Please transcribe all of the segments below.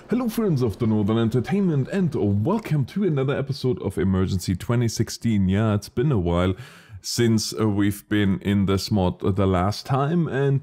Hello friends of the Northern Entertainment and welcome to another episode of Emergency 2016. Yeah, it's been a while since we've been in this mod the last time, and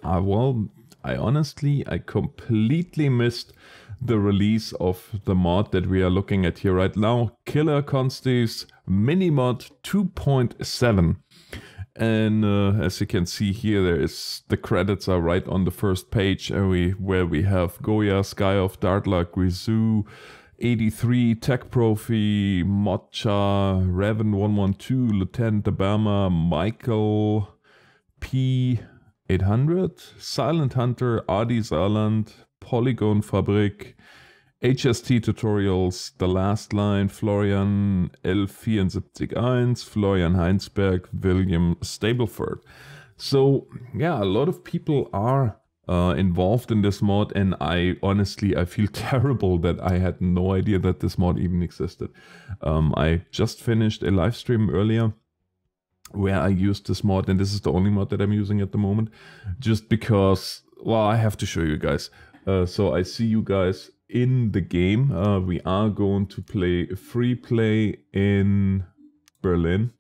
I completely missed the release of the mod that we are looking at here right now, Killer Consti's Minimod 2.7. And as you can see here, the credits are right on the first page, where we have Goya, Sky of Dartla, Grisou, 83, Tech Profi, Mocha, Raven 112, Lieutenant Obama, Michael P 800, Silent Hunter, Adi Saarland, Polygon Fabrik, HST Tutorials, The Last Line, Florian L741, Florian Heinsberg, William Stableford. So yeah, a lot of people are involved in this mod, and I feel terrible that I had no idea that this mod even existed. I just finished a live stream earlier where I used this mod, and this is the only mod that I'm using at the moment, just because, well, I have to show you guys. So I see you guys in the game. We are going to play free play in Berlin.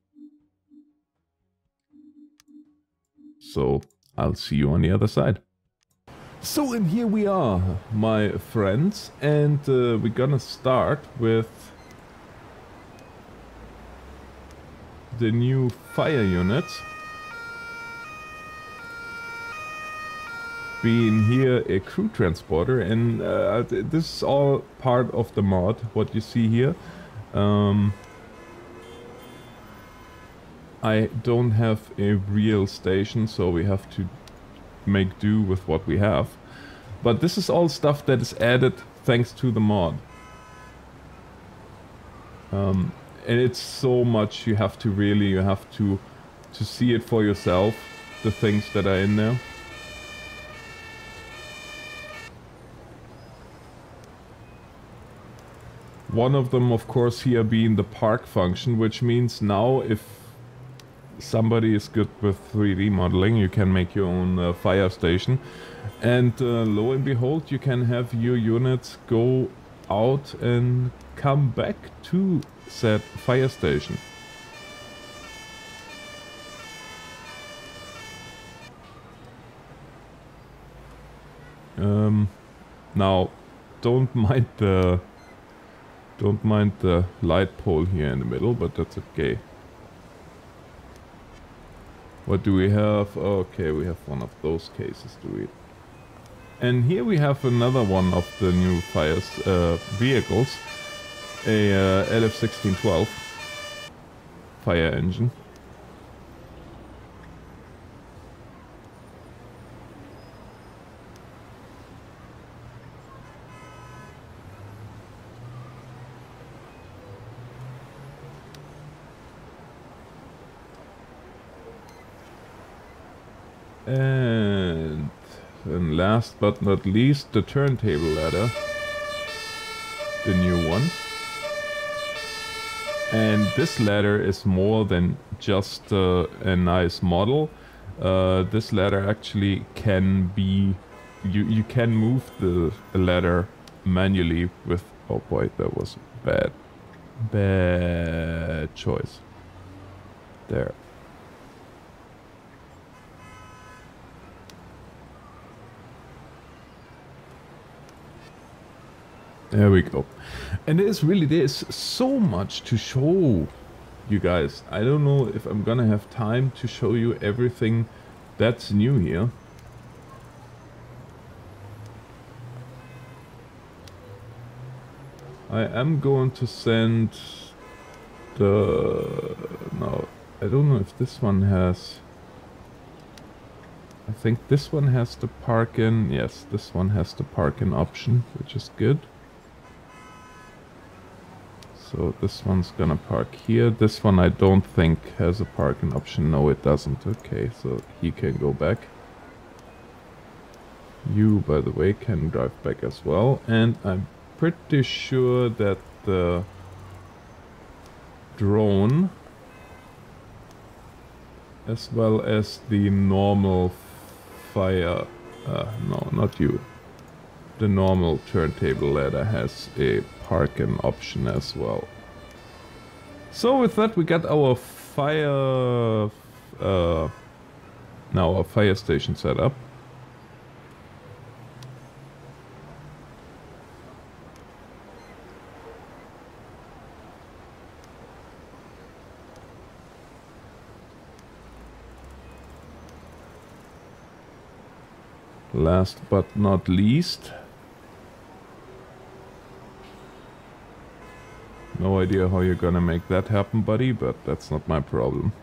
So I'll see you on the other side. So, and here we are, my friends, and we're gonna start with the new fire units. Being here a crew transporter, and this is all part of the mod, what you see here. I don't have a real station, so we have to make do with what we have. But this is all stuff that is added thanks to the mod. And it's so much you have to see it for yourself, the things that are in there. One of them, of course, here being the park function, which means now if somebody is good with 3D modeling, you can make your own fire station. And lo and behold, you can have your units go out and come back to said fire station. Now, don't mind the light pole here in the middle, but that's okay. What do we have? Okay, we have one of those cases, do we? And here we have another one of the new fires vehicles, a LF1612 fire engine. And last but not least, the turntable ladder, the new one. And this ladder is more than just a nice model. This ladder actually can be, you can move the ladder manually with, oh boy, that was a bad choice. There. There we go. And there's so much to show you guys. I don't know if I'm gonna have time to show you everything that's new here. I am going to send no, I don't know if this one has... I think this one has the park-in. Yes, this one has the park-in option, which is good. So this one's gonna park here. This one I don't think has a parking option. No, it doesn't. Okay, so he can go back. You, by the way, can drive back as well. And I'm pretty sure that the drone, as well as the normal fire... no, not you. the normal turntable ladder has a parking option as well. So with that we got our fire now our fire station set up. Last but not least, no idea how you're gonna make that happen, buddy, but that's not my problem.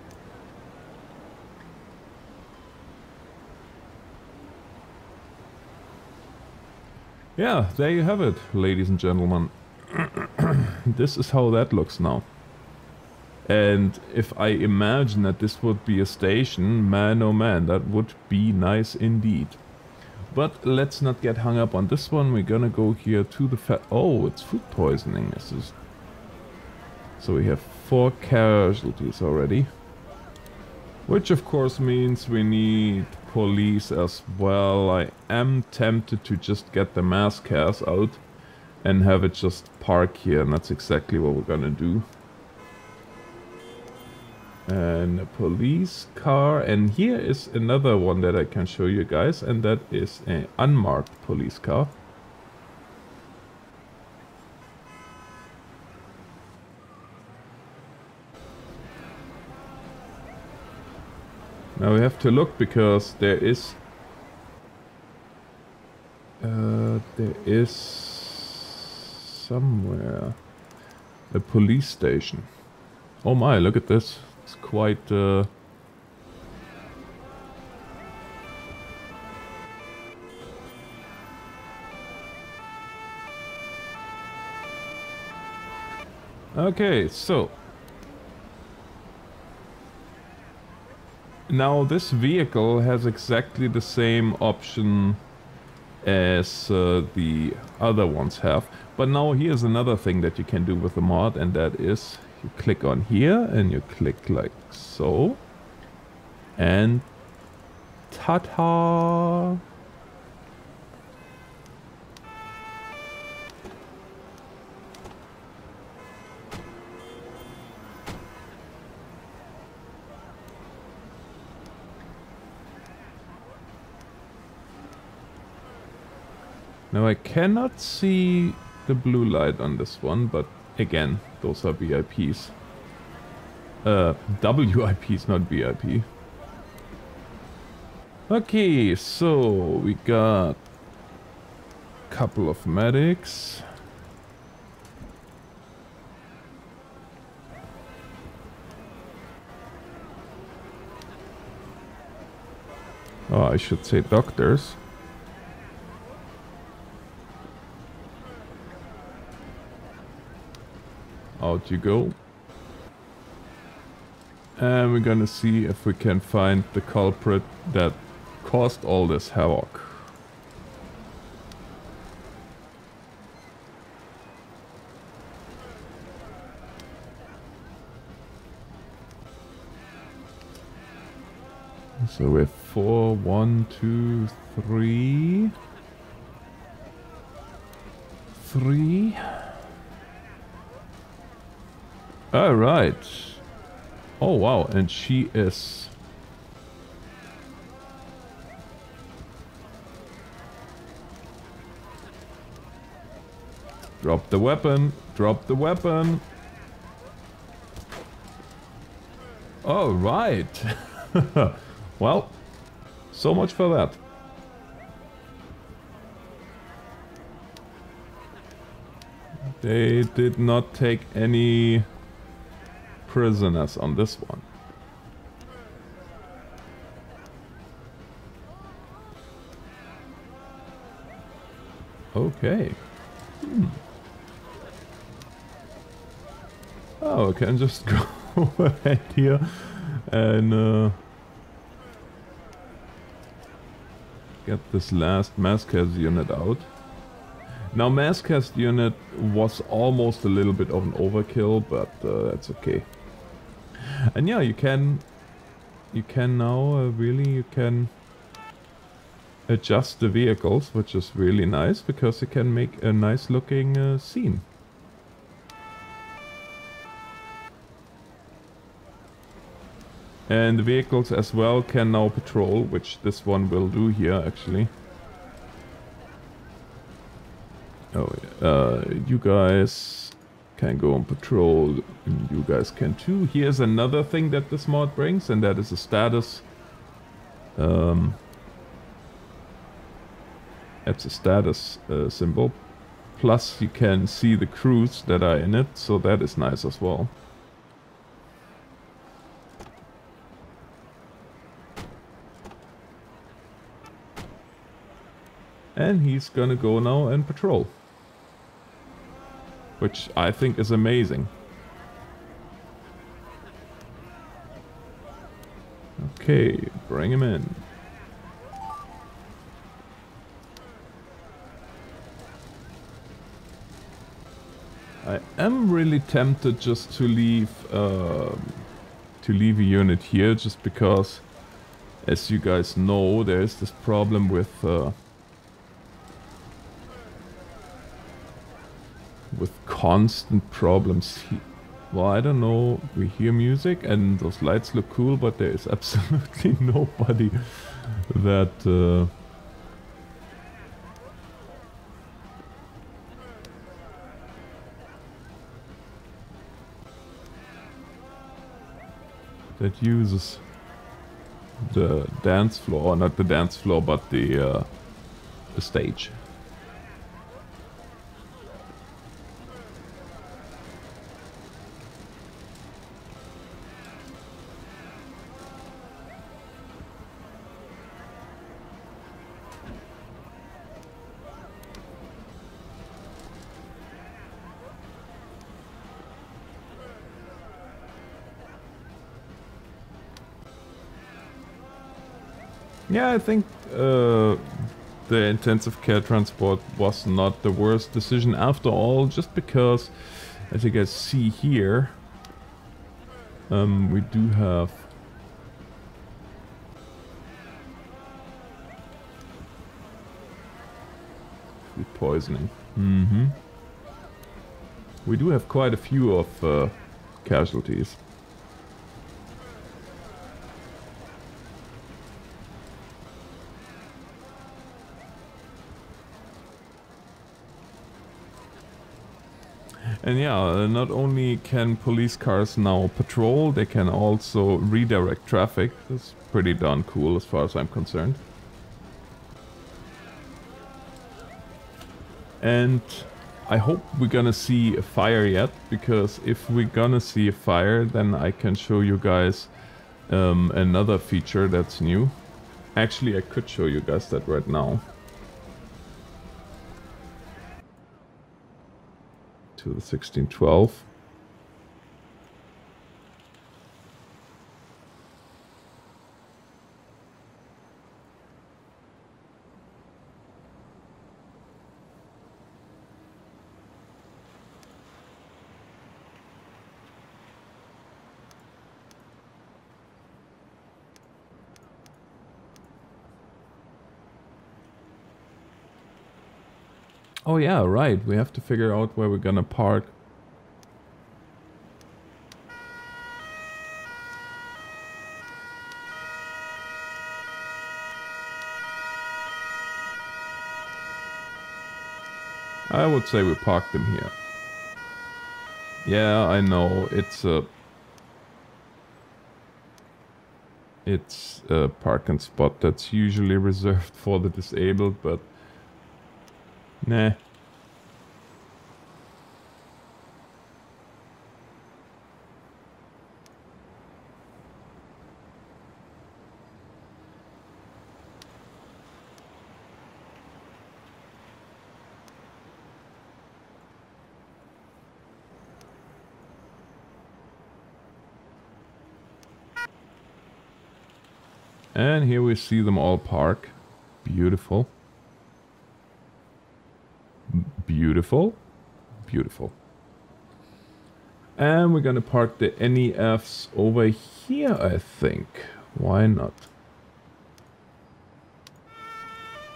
Yeah, there you have it, ladies and gentlemen. This is how that looks now. And if I imagine that this would be a station, man oh man, that would be nice indeed. But let's not get hung up on this one. We're gonna go here to the oh, it's food poisoning. This is... So we have 4 casualties already. Which of course means we need police as well. I am tempted to just get the mass cars out and have it just park here, and that's exactly what we're gonna do. And a police car, and here is another one that I can show you guys, and that is an unmarked police car. Now we have to look because there is somewhere a police station. Oh my, look at this. It's quite okay, so now this vehicle has exactly the same option as the other ones have. But now here's another thing that you can do with the mod, and that is you click on here and you click like so. And ta-ta! Now I cannot see the blue light on this one, but again, those are VIPs. WIPs, not VIP. Okay, so we got a couple of medics. Oh, I should say doctors. Out you go. And we're gonna see if we can find the culprit that caused all this havoc. So we have 4, 1, 2, 3. 3. All right. Oh wow, and she is... Drop the weapon, drop the weapon. All right. Well, so much for that. They did not take any prisoners on this one. Okay. Oh, I can just go ahead here and get this last mass cast unit out. Now, mass cast unit was almost a little bit of an overkill, but that's okay. And yeah, you can now really adjust the vehicles, which is really nice because you can make a nice looking scene. And the vehicles as well can now patrol, which this one will do here actually. Oh, you guys can go on patrol, and you guys can too. Here's another thing that this mod brings, and that is a status. It's a status symbol. Plus you can see the crews that are in it, so that is nice as well. And he's gonna go now and patrol. Which I think is amazing. Okay, bring him in. I am really tempted just to leave a unit here, just because, as you guys know, there is this problem with constant problems. Well, I don't know. We hear music and those lights look cool, but there is absolutely nobody that that uses the dance floor, or not the dance floor, but the stage. Yeah, I think the intensive care transport was not the worst decision after all, just because, as you guys see here, we do have food poisoning. We do have quite a few of casualties. And yeah, not only can police cars now patrol, they can also redirect traffic. That's pretty darn cool as far as I'm concerned. And I hope we're gonna see a fire yet, because if we're gonna see a fire, then I can show you guys another feature that's new. Actually, I could show you guys that right now. To the 1612. Oh yeah, right. We have to figure out where we're gonna park. I would say we parked them here. Yeah, I know. It's a parking spot that's usually reserved for the disabled, but nah. And here we see them all park. Beautiful. Beautiful. Beautiful. And we're gonna park the NEFs over here, I think. Why not?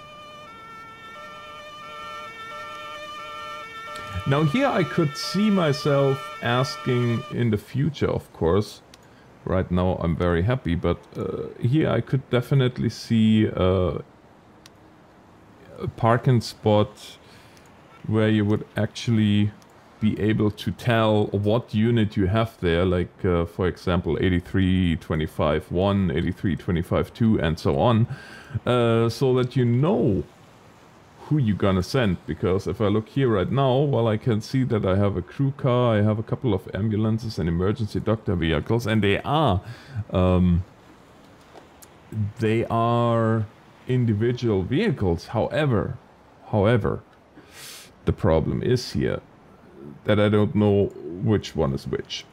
Now here I could see myself asking in the future, of course. Right now I'm very happy, but here I could definitely see a parking spot where you would actually be able to tell what unit you have there, like for example 8325-1, 8325-2 and so on, so that you know who you're gonna send. Because if I look here right now, well, I can see that I have a crew car, I have a couple of ambulances and emergency doctor vehicles, and they are individual vehicles. However, the problem is here that I don't know which one is which.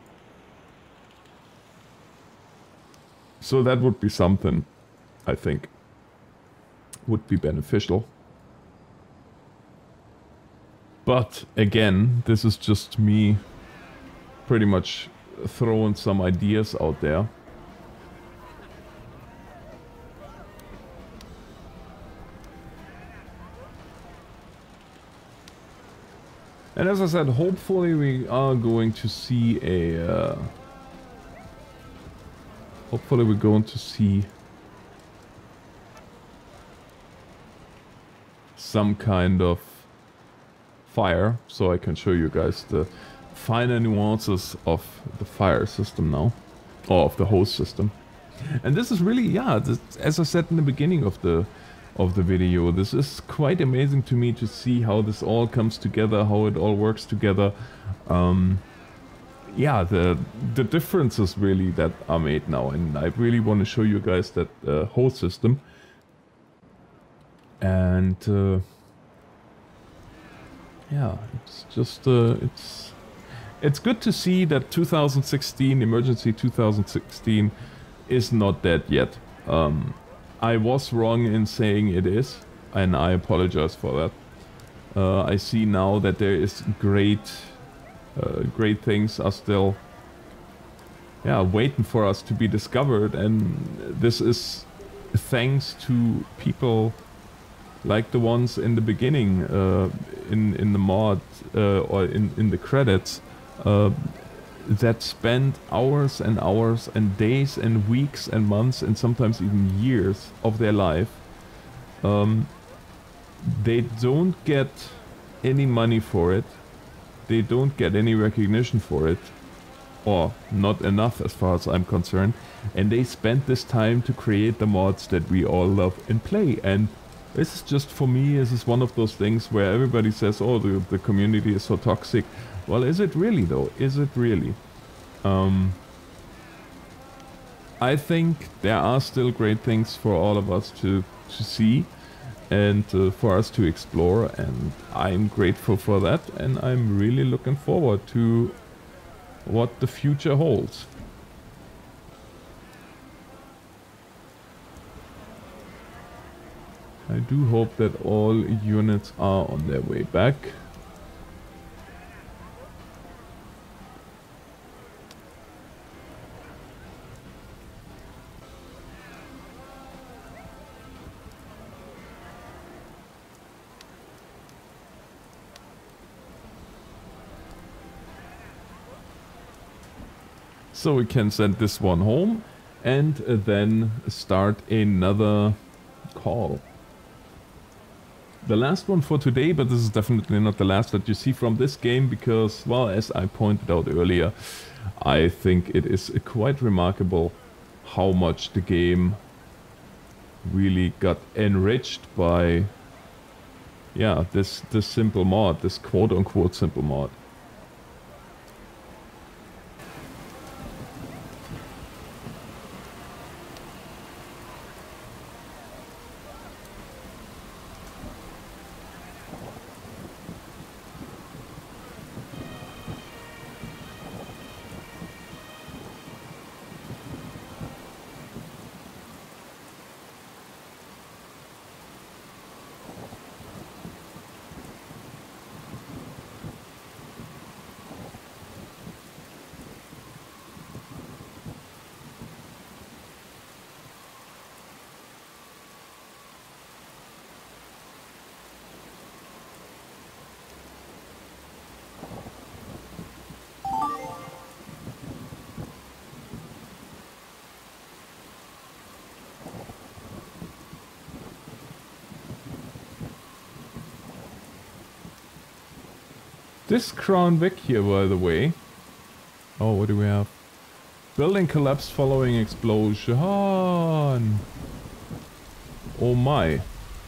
So that would be something, I think, would be beneficial. But again, this is just me pretty much throwing some ideas out there. And as I said, hopefully we are going to see a... hopefully we're going to see some kind of fire, so I can show you guys the finer nuances of the fire system now, or of the hose system. And this is really, yeah, this, as I said in the beginning of the video, this is quite amazing to me to see how this all comes together, how it all works together. Yeah, the differences really that are made now, and I really want to show you guys that hose system. And yeah, it's just it's good to see that 2016, emergency 2016, is not dead yet. I was wrong in saying it is, and I apologize for that. I see now that there is great things are still, yeah, waiting for us to be discovered, and this is thanks to people like the ones in the beginning, in the mod, or in the credits, that spend hours and hours and days and weeks and months and sometimes even years of their life. They don't get any money for it. They don't get any recognition for it, or not enough as far as I'm concerned. And they spend this time to create the mods that we all love and play. And this is just, for me, this is one of those things where everybody says, oh, the community is so toxic. Well, is it really though? Is it really? I think there are still great things for all of us to see and for us to explore, and I'm grateful for that, and I'm really looking forward to what the future holds. I do hope that all units are on their way back. So we can send this one home and then start another call. The last one for today, but this is definitely not the last that you see from this game, because, well, as I pointed out earlier, I think it is quite remarkable how much the game really got enriched by, yeah, this simple mod, this quote-unquote simple mod. this Crown Vic here, by the way. Oh, what do we have? Building collapsed following explosion. Oh my.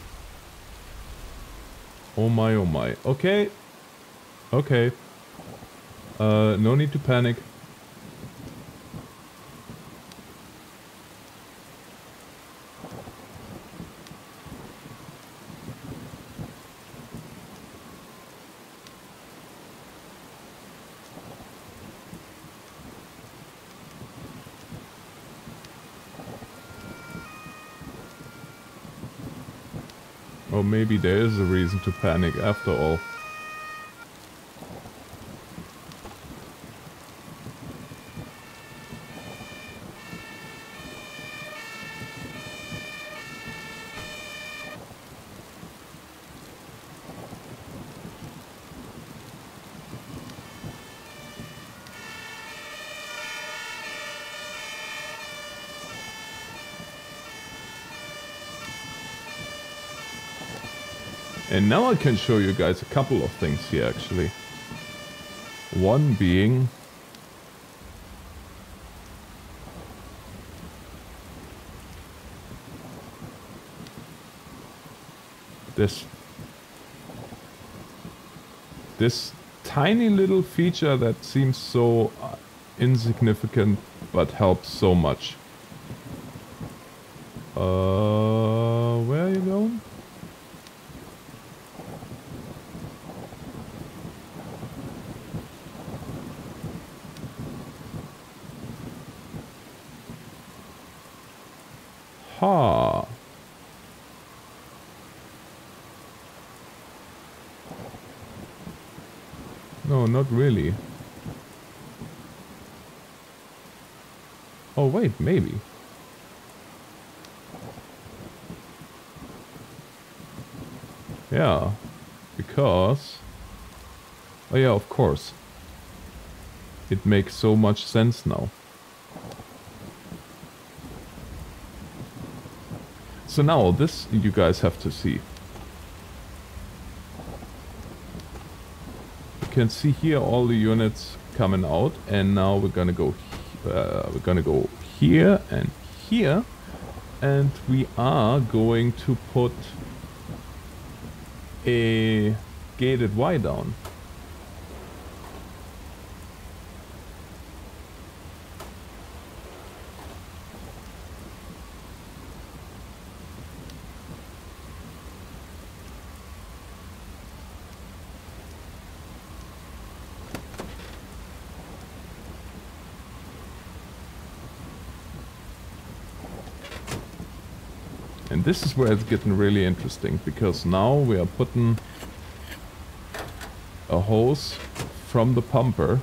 Oh my, oh my. Okay. Okay. No need to panic. Or maybe there is a reason to panic after all. And now I can show you guys a couple of things here actually. One being this tiny little feature that seems so insignificant but helps so much. Where are you going? Ha. No, not really. Oh wait, maybe. Yeah, because... Oh yeah, of course. It makes so much sense now. So now this you guys have to see. You can see here all the units coming out, and now we're gonna go here and here, and we are going to put a gated Y down. And this is where it's getting really interesting, because now we are putting a hose from the pumper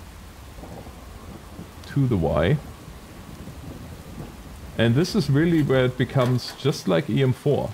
to the Y. And this is really where it becomes just like EM4.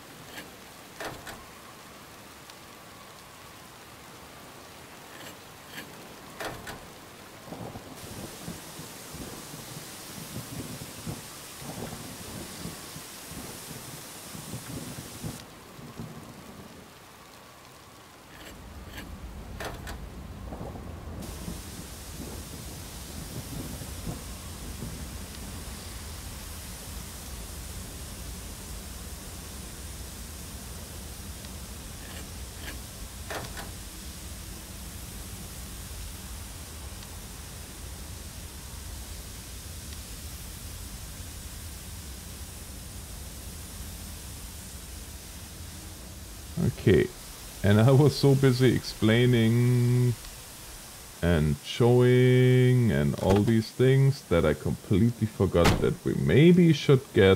Okay, and I was so busy explaining and showing and all these things that I completely forgot that we maybe should get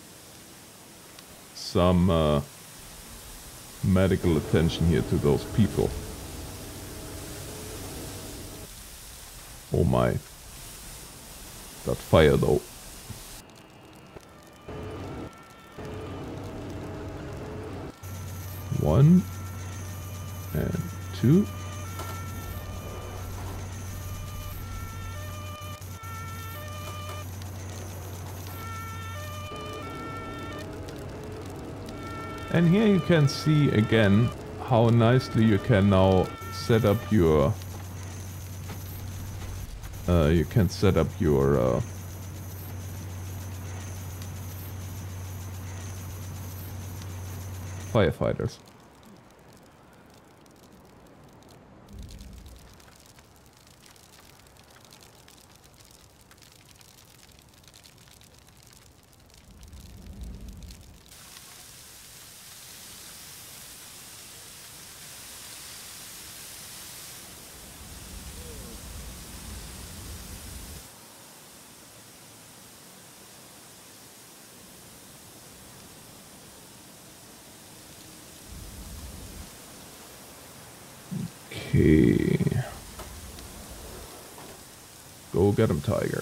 some medical attention here to those people. Oh my. That fire though. One and two. And here you can see again how nicely you can now set up your firefighters. Okay. Go get him, Tiger.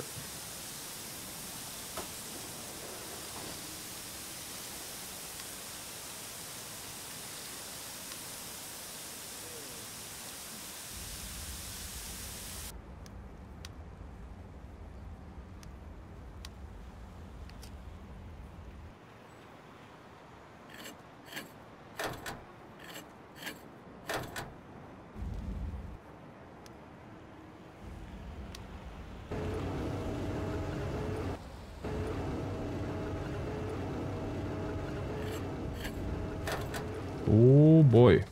Oh boy.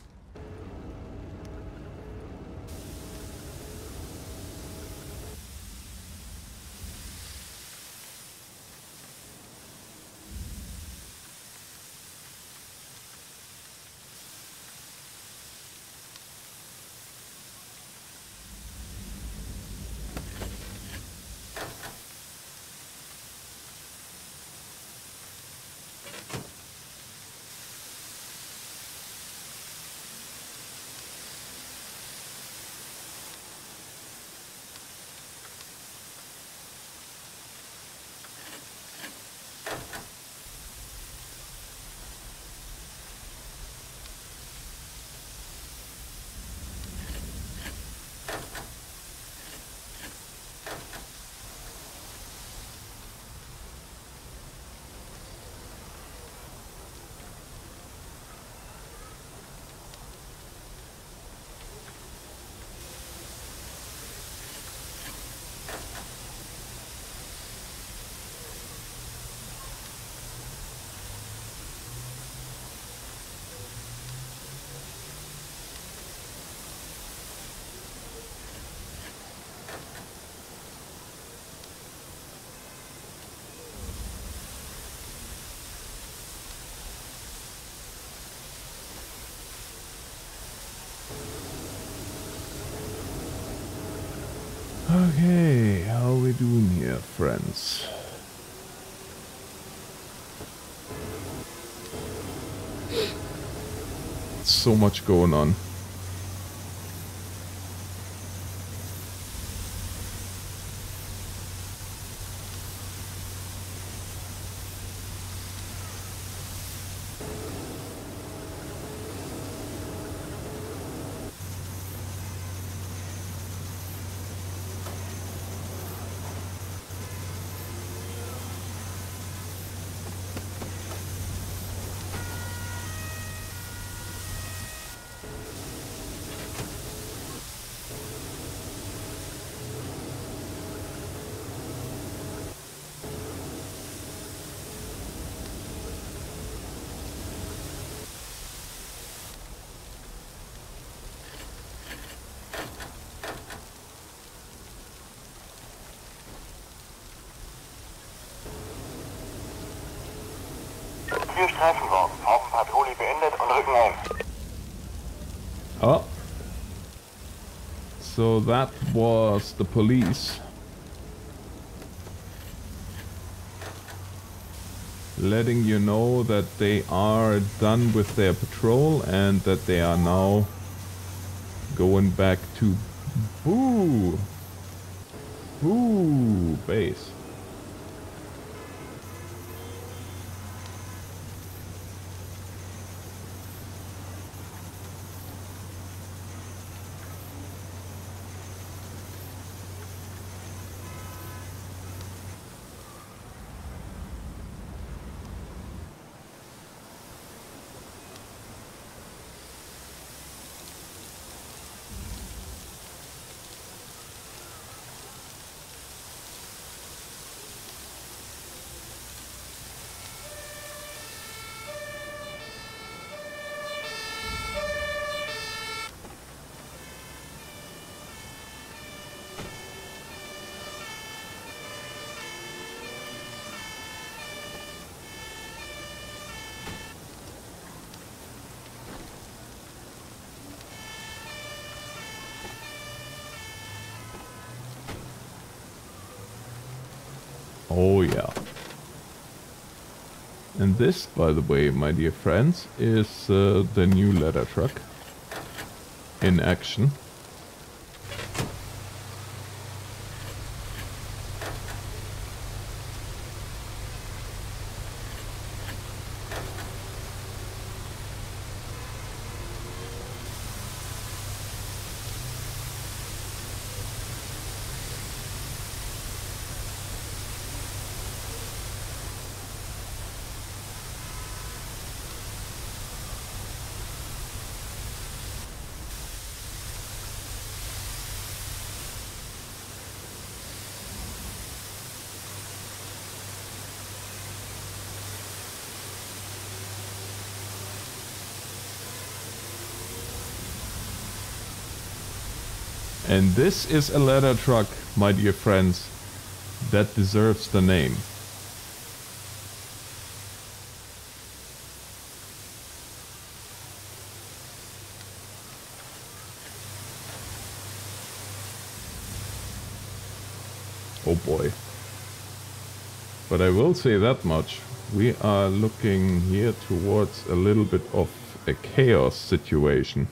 Okay, how are we doing here, friends? So much going on. Streifenwagen, Hauptpatrouille beendet und rücken ein. Oh. So that was the police. Letting you know that they are done with their patrol and that they are now going back to Boo base. Oh yeah. And this, by the way, my dear friends, is the new ladder truck in action. And this is a ladder truck, my dear friends, that deserves the name. Oh boy. But I will say that much. We are looking here towards a little bit of a chaos situation.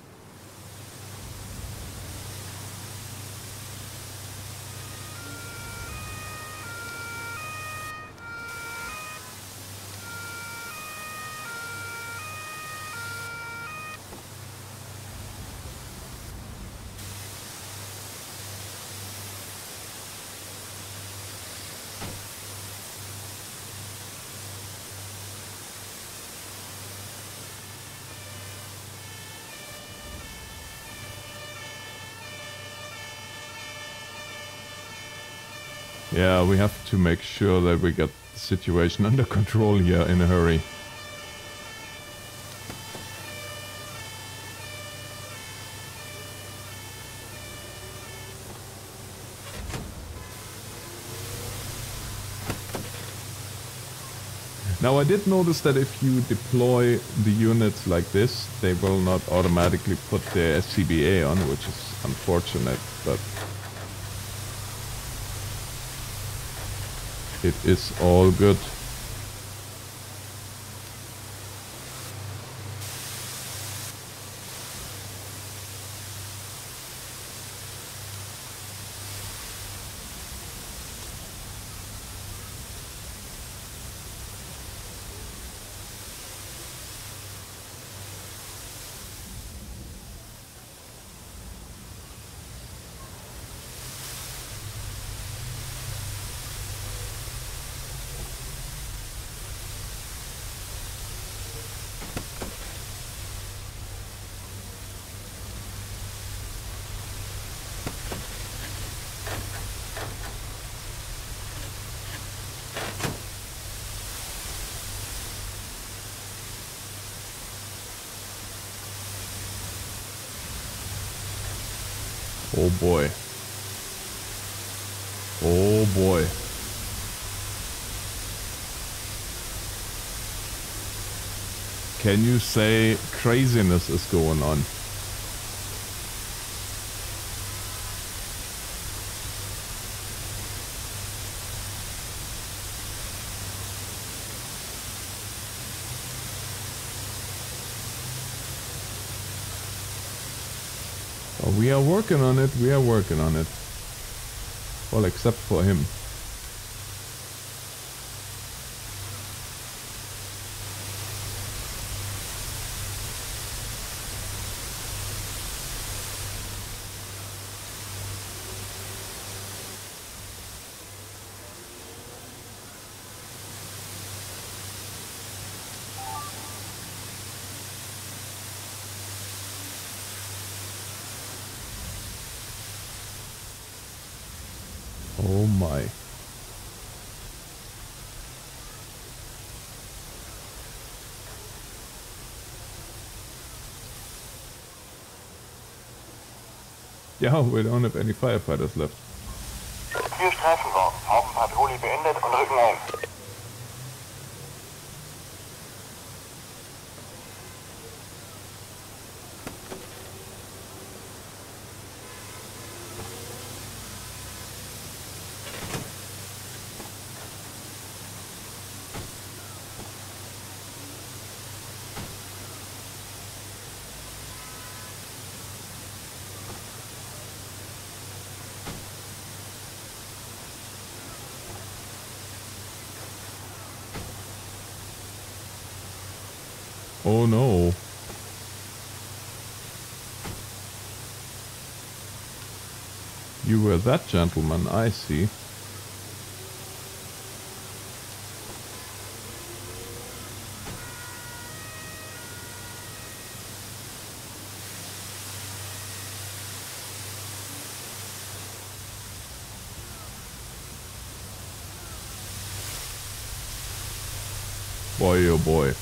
Yeah, we have to make sure that we get the situation under control here in a hurry. Now I did notice that if you deploy the units like this, they will not automatically put their SCBA on, which is unfortunate, but it is all good. Oh boy. Oh boy. Can you say craziness is going on? Oh, we are working on it, we are working on it. Well, except for him. Oh my. Ja, we don't have any firefighters left. 4 Streifenwagen, Hauptpatrouille beendet und rücken ein. Oh no. You were that gentleman, I see. Boy, oh boy.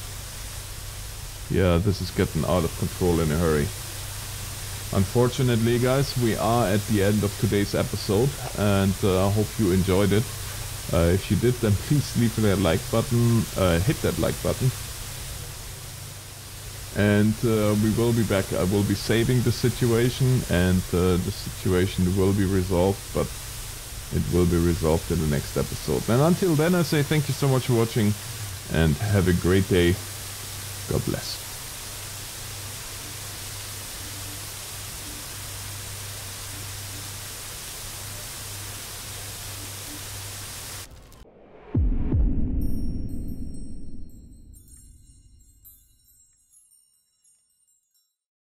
Yeah, this is getting out of control in a hurry. Unfortunately, guys, we are at the end of today's episode, and I hope you enjoyed it. If you did, then please leave that like button, hit that like button. And we will be back. I will be saving the situation, and the situation will be resolved, but it will be resolved in the next episode. And until then, I say thank you so much for watching, and have a great day. God bless.